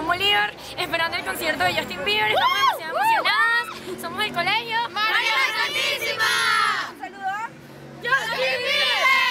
Simón Bolívar, esperando el concierto de Justin Bieber. Estamos demasiado emocionadas. Somos del colegio ¡María Santísima! Un saludo a ¡Justin Bieber!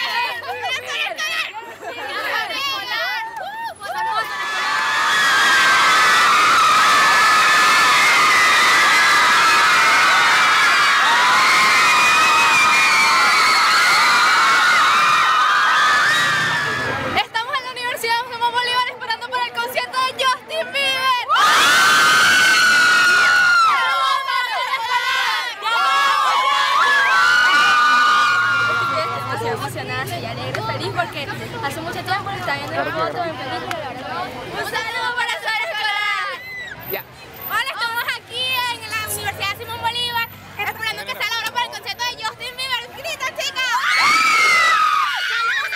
emocionada, estoy alegre, feliz porque hace mucho tiempo que estaba viendo la foto en película. ¡Un saludo para su escolar! Ya. Hola, estamos aquí en la Universidad Simón Bolívar esperando que sea la hora para el concierto de Justin Bieber. ¡Grita, chicas! ¡Saludos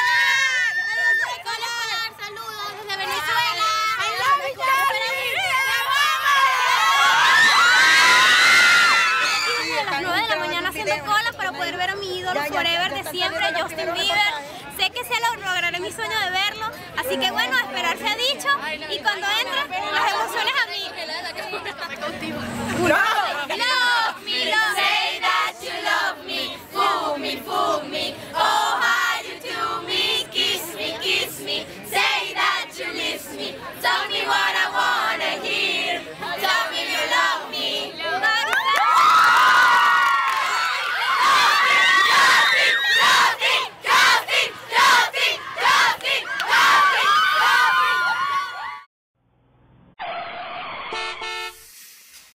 desde Venezuela! ¡I love you, Justin! A las 9 de la mañana haciendo cola para poder ver a mi ídolo forever de siempre, Justin Bieber. Sé que se lograré mi sueño de verlo, así que bueno, esperar se ha dicho y cuando entre las emociones a mí. ¡Bravo!